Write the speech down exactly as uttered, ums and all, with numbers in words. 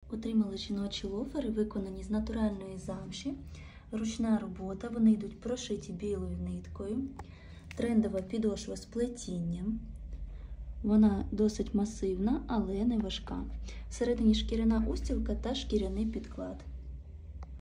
Отримали жіночі лофери, виконані з натуральної замші. Ручна робота, вони йдуть прошиті білою ниткою. Трендова підошва з плетінням. Вона досить масивна, але не важка. Всередині шкіряна устілка та шкіряний підклад.